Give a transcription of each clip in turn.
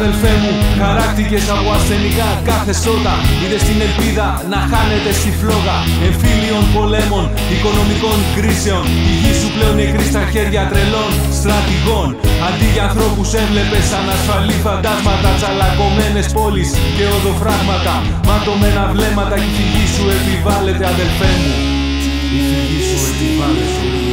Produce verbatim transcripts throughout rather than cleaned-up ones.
Αδελφέ μου, χαράκτηκες από ασθενικά καθεστώτα. Είδες την ελπίδα να χάνεται στη φλόγα εμφύλιων πολέμων, οικονομικών κρίσεων. Η γη σου πλέον νεκρή στα χέρια τρελών στρατηγών. Αντί για ανθρώπους έβλεπες ανασφαλή φαντάσματα, τσαλακωμένες πόλεις και οδοφράγματα, ματωμένα βλέμματα. Κι η φυγή σου επιβάλλεται, αδελφέ μου. Η φυγή σου επιβάλλεται.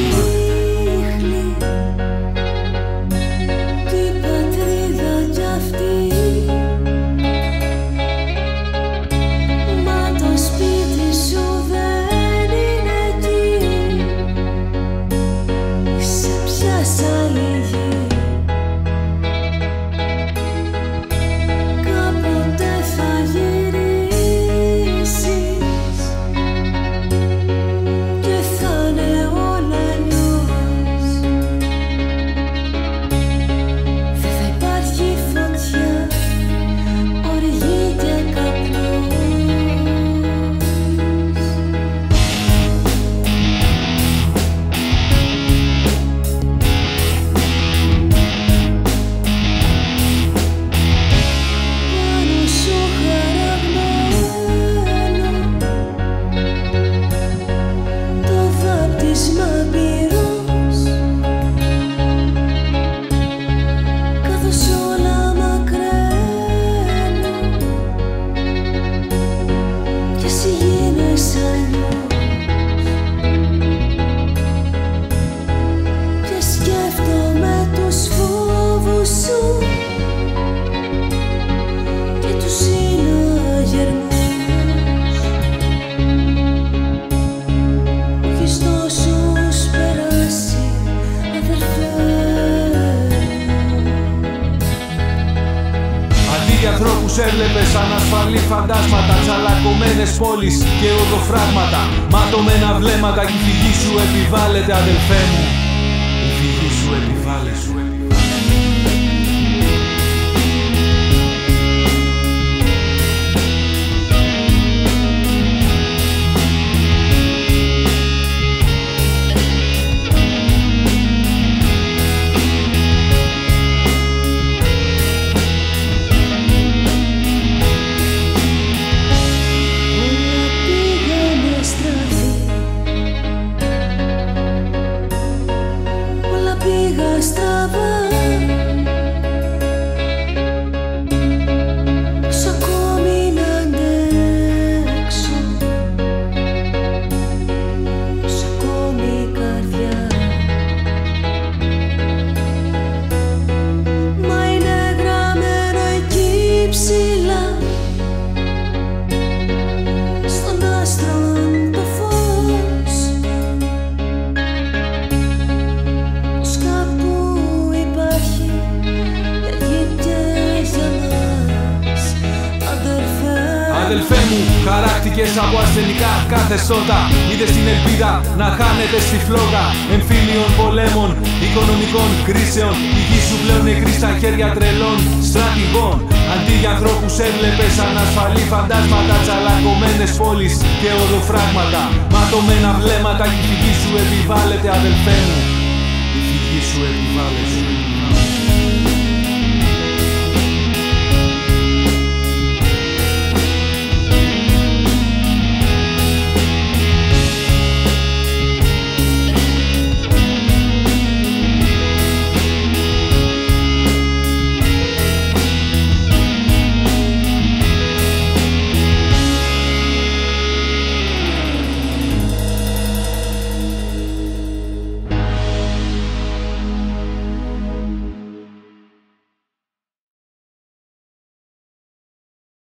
Ανθρώπους έβλεπες ανασφαλή φαντάσματα, τσαλακωμένες πόλεις και οδοφράγματα, ματωμένα βλέμματα. Κι η φυγή σου επιβάλλεται, αδελφέ μου. Η φυγή σου επιβάλλεται. Αδελφέ μου, χαράκτηκες από ασθενικά καθεστώτα. Είδες την ελπίδα να χάνεται στη φλόγα εμφύλιων πολέμων, οικονομικών κρίσεων. Η γη σου πλέον νεκρή στα χέρια τρελών στρατηγών. Αντί για ανθρώπους έβλεπες ανασφαλή φαντάσματα, τσαλακωμένες πόλεις και οδοφράγματα, ματωμένα βλέμματα. Κι η φυγή σου επιβάλλεται, αδελφέ μου.